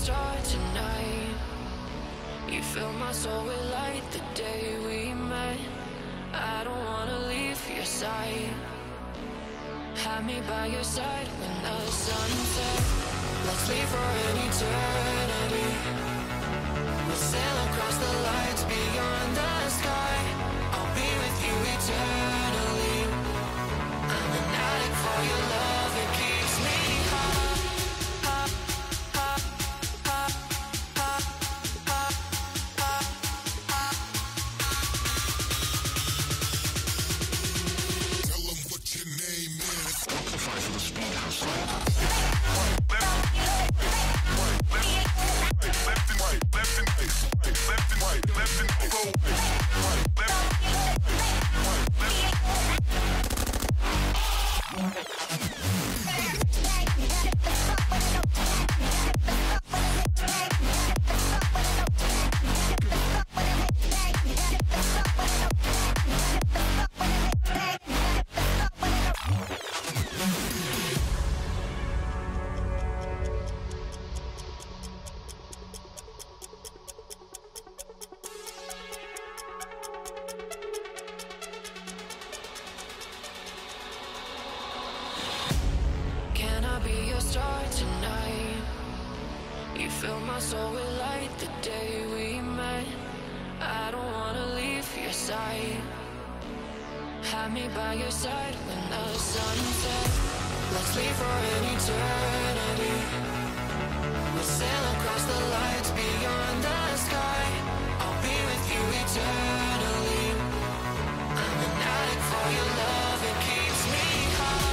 star tonight. You fill my soul with light the day we met. I don't wanna leave your side. Have me by your side when the sun sets. Let's leave for an eternity. We'll sail across the lights beyond the sky. I'll be with you eternally. I'm an addict for your love, it keeps me high. Tell them what your name is. Amplify for the speed house. Can I be your star tonight? You fill my soul with light the day we met. I don't wanna leave your side. Have me by your side when the sun sets. Let's leave for an eternity. We'll sail across the lights beyond the sky. I'll be with you eternally. I'm an addict for your love, it keeps me high.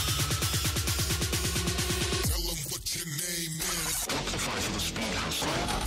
Tell them what your name is. Amplify for the speed house.